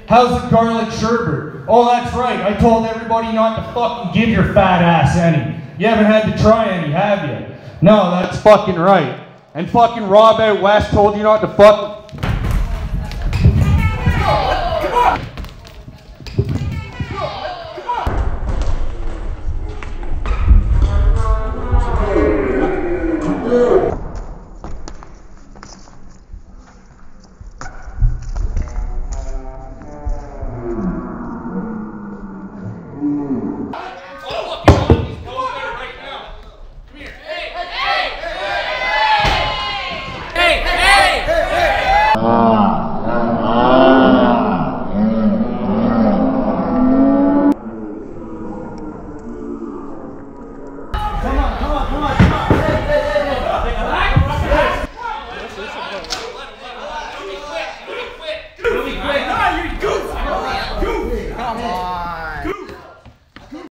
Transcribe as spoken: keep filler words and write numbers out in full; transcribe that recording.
How's the garlic sherbet? Oh, that's right. I told everybody not to fucking give your fat ass any. You haven't had to try any, have you? No, that's fucking right. And fucking Rob out west told you not to fucking